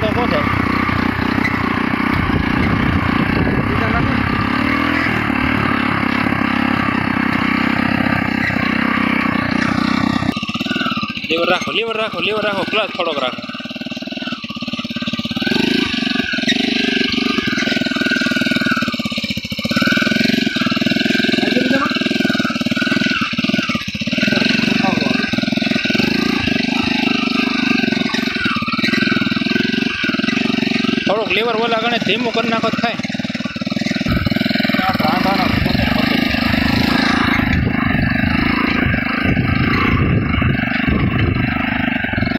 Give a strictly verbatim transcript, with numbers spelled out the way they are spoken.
તો પહોંચે લીવર રાખો લીવર રાખો લીવર રાખો ક્લાસ થોડોક રાખો થોડુંક લીવર ઓલા ગણે ધીમું કરી નાખો થાય